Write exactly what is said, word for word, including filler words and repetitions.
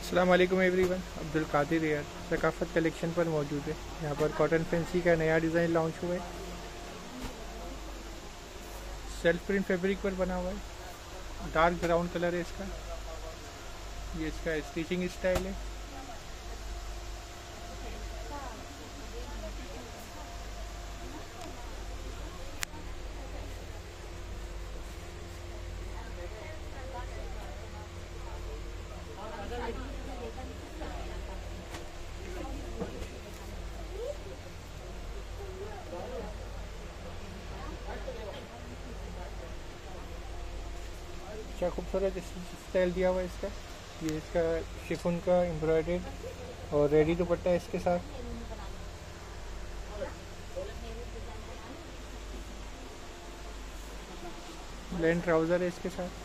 अस्सलाम वालेकुम एवरीवन, अब्दुल कादिर यार सकाफत कलेक्शन पर मौजूद है। यहाँ पर कॉटन फैंसी का नया डिज़ाइन लॉन्च हुआ है। सेल्फ प्रिंट फैब्रिक पर बना हुआ है। डार्क ब्राउन कलर है इसका। ये इसका स्टिचिंग स्टाइल है। अच्छा खूबसूरत स्टाइल दिया हुआ है इसका। ये इसका शिफॉन का एम्ब्रॉयडर्ड और रेडी दुपट्टा है इसके साथ। प्लेन ट्राउज़र है इसके साथ।